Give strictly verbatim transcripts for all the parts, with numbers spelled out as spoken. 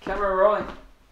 Camera rolling.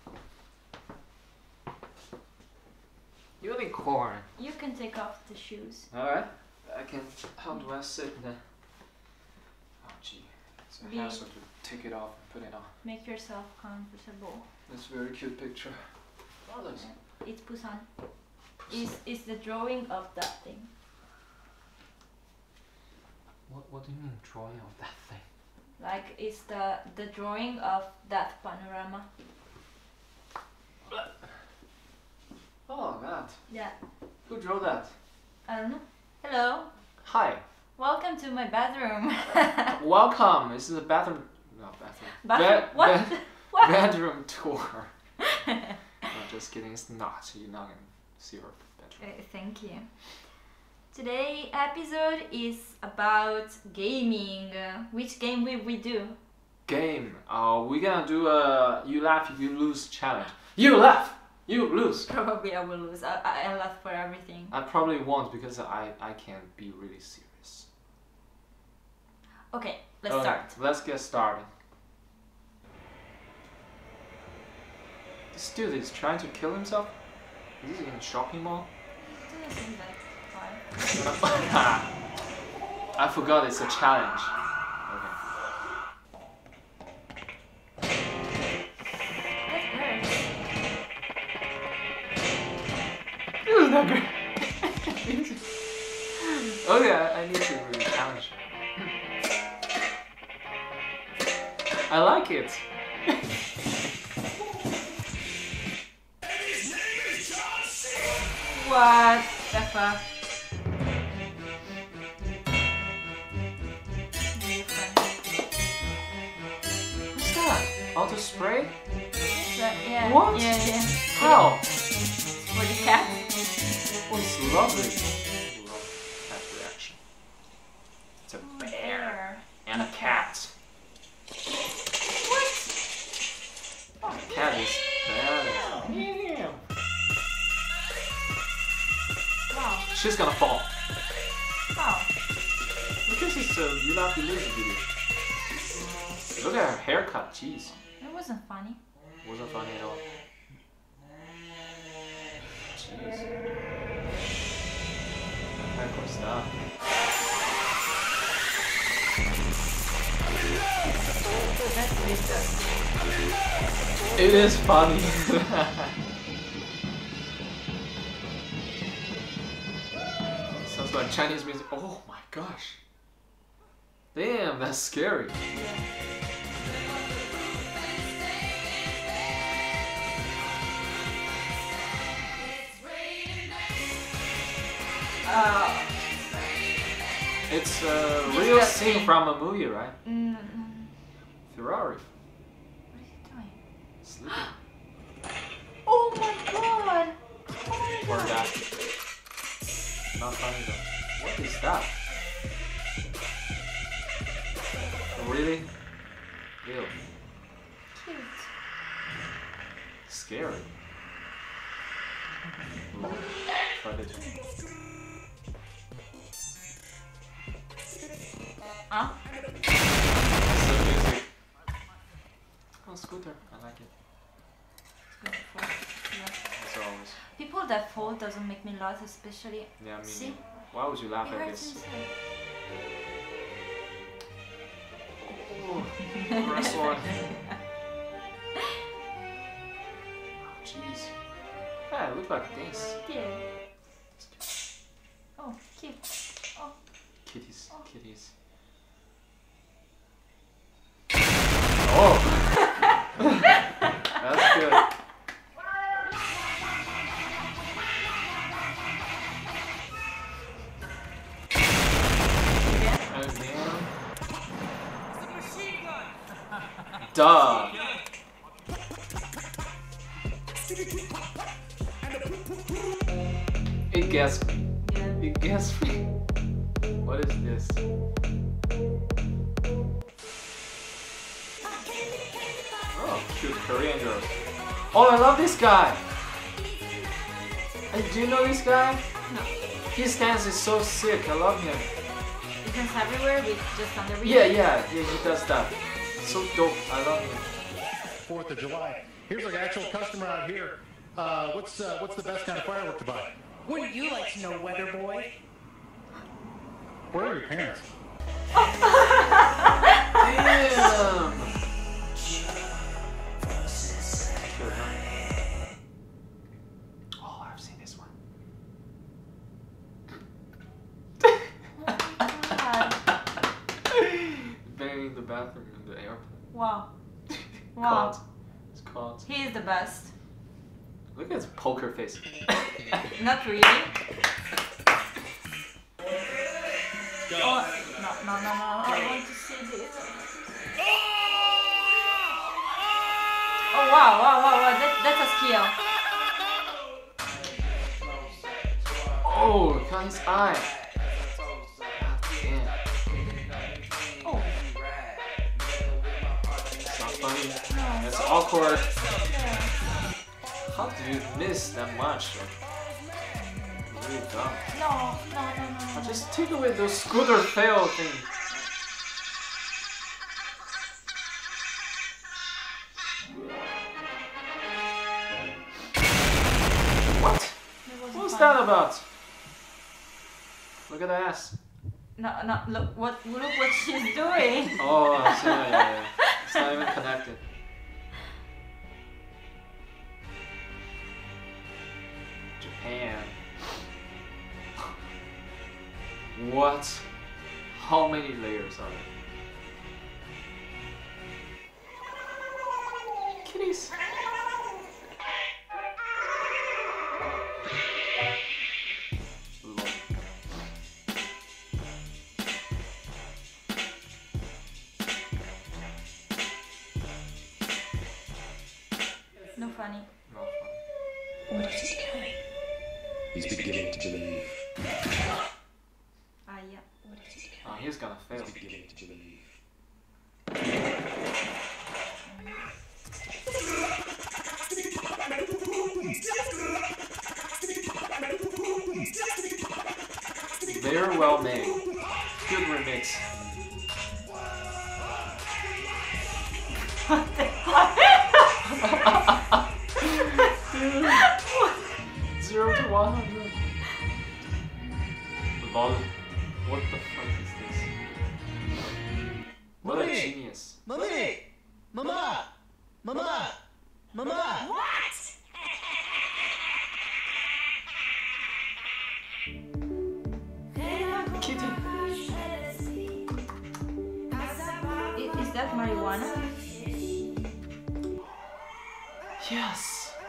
Unicorn. You can take off the shoes. Alright. I can. How do I sit then? Oh gee. It's a Be hassle to take it off and put it on. Make yourself comfortable. That's a very cute picture. Oh, looks. It's Busan. Is is the drawing of that thing? What What do you mean drawing of that thing? Like it's the the drawing of that panorama. Oh, that. Yeah. Who drew that? I don't know. Hello. Hi. Welcome to my bathroom. Welcome. This is a bathroom. No bathroom. Bathroom. Be- What? be- What? Bedroom tour. No, just kidding. It's not. You're not gonna see our bedroom. Uh, thank you. Today episode is about gaming. Uh, which game will we do? Game. Uh, we're gonna do a you laugh if you lose challenge. You laugh. You lose. Probably I will lose. I, I, I laugh for everything. I probably won't because I I can't be really serious. Okay, let's Okay, start. Let's get started. This dude is trying to kill himself. Is he in a shopping mall? Doesn't seem that far. I forgot it's a challenge. Okay. That hurts. This is not good. Okay, I, I need to really challenge. I like it. What the fuck? What's that? Auto spray? But yeah, What? yeah, yeah. How? For the cat? Oh, it's lovely. I love cat reaction. It's a bear Bear. and a cat. What? The cat is bad. Wow. She's gonna fall. How? Because it's a you laugh you lose video. Look at her haircut, jeez. It wasn't funny. Wasn't funny at all. Jeez. Hardcore stuff. That's disgusting. It is funny. Sounds like Chinese music. Oh my gosh. Damn, that's scary. Uh, It's a Disgusting. real scene from a movie, right? mm, mm. Ferrari. What is he doing? Sleeping. Oh my god! Oh my Or god! that. Not funny though. What is that? Really? Ew. Cute. Scary. Ooh. Predator. Huh? So music. Oh, scooter. I like it. Good for- yeah. As always. People that fall doesn't make me laugh, especially. Yeah, me See? neither. Why would you laugh It at hurts this? inside. Oh, first one. Oh, jeez. Yeah, it looked like this. Yeah. Oh, cute. Oh, Kitties, Oh. kitties. Oh! That's good. And then... Duh! It gets me. yeah. It gets me. What is this? Oh, cute Korean girl. Oh, I love this guy. Hey, do you know this guy? No. His dance is so sick. I love him. It comes everywhere with just under Yeah, yeah, yeah. He does that. So dope. I love him. Fourth of July. Here's an actual customer out here. Uh, what's uh, what's the best kind of firework to buy? Wouldn't you like to know, Weather Boy? Where are your parents? Damn! Good, huh? Oh, I've seen this one. Banging in the bathroom in the airport. Wow. Wow. Caught. It's caught. He is the best. Look at his poker face. Not really. Oh, no, no, no, no. I want to see this. Oh, wow, wow, wow, wow. That, that's a skill. Oh, got his eye. Damn. Oh, It's not funny. no. It's awkward. Yeah. How do you miss that much? It's really dumb. No, no, no, no, no. Just take away those scooter fail thing. What? That wasn't What's fun. that about? Look at the ass. No, no, look what, look what she's doing. Oh, I see, yeah, yeah, yeah. It's not even connected. Japan. What? How many layers are there? Kitties. Lol. No funny. Not funny. What is he doing? He's beginning to believe. Ah, yeah. What is he doing? Oh, he's gonna fail. Beginning to believe. Very well made. Good remix. What the fuck? Zero to one hundred. Lol. What the fuck is this? What a Mommy! genius. Mommy! Mama! Mama! Mama! What? Kitty. I- Is that marijuana? Yes.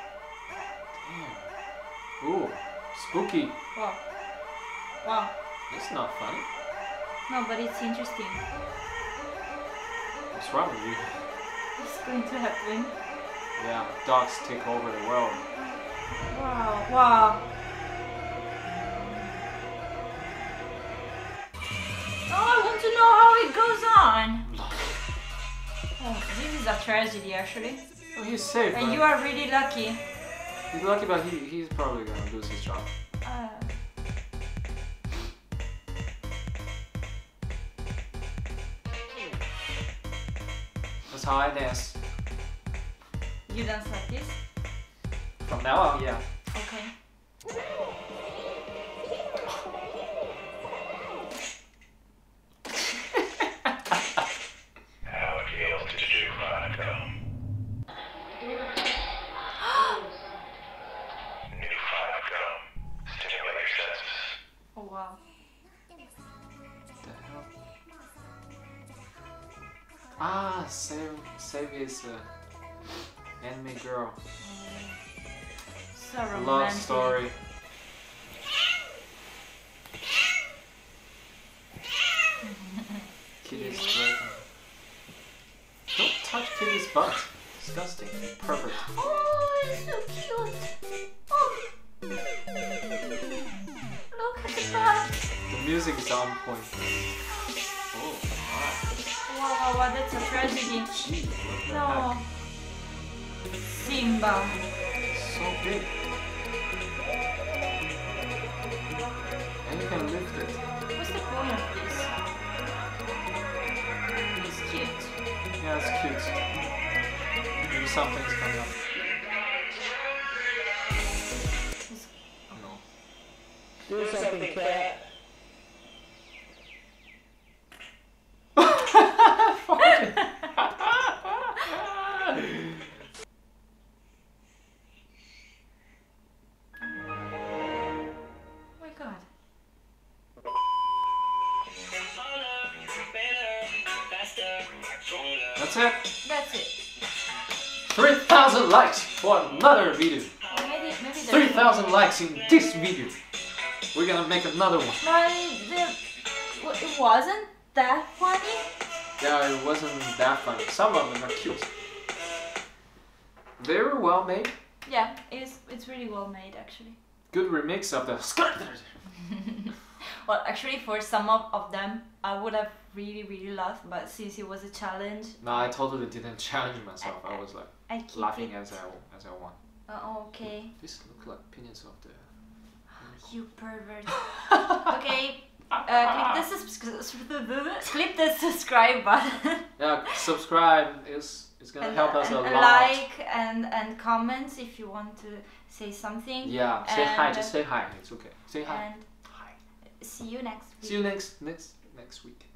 Damn. Ooh, spooky. Wow. Wow. That's not funny. No, but it's interesting. What's wrong with you? What's going to happen? Yeah, dogs take over the world. Wow, wow. Oh, I want to know how it goes on. Oh, this is a tragedy, actually. Oh, he's safe. And but you are really lucky. He's lucky, but he, he's probably gonna lose his job. Uh, That's how I dance. you dance like this? From now on, yeah. Okay. How it feels to do Chronicum. New Chronicum. Stimulate your senses. Oh, wow. What the hell? Ah, save, save his uh, enemy girl. So romantic. Love story. Kitty's broken. Don't touch Kitty's butt. Disgusting. Perfect. Oh, it's so cute. Oh. Look at that. The music is on point. Oh, Wow, wow, wow, that's a tragedy. wow. Gee, what the No. Simba. heck? So big. And you can lift it. What's the point of this? It's cute. Yeah, it's cute. something's coming up. No. Do something, cat. Oh my god. That's it. That's it. three thousand likes for another video. Or maybe, maybe there's three thousand likes in this video. We're gonna make another one. But the, well, it wasn't that funny. Yeah, it wasn't that funny. Some of them are cute. Very well made. Yeah, it's it's really well made actually. Good remix of the skirt. Well, actually, for some of, of them, I would have really, really laughed, but since it was a challenge, No, I totally didn't challenge myself. I was like I keep laughing it. as I as I want. Uh, okay. This look like opinions of the. You pervert. Okay, uh, click the subscribe. Click the subscribe button. Yeah, subscribe is is gonna help us a and lot. like and and comments if you want to say something. Yeah, say hi. And- Just say hi. It's okay. Say hi. And Hi. see you next week. See you next next next week.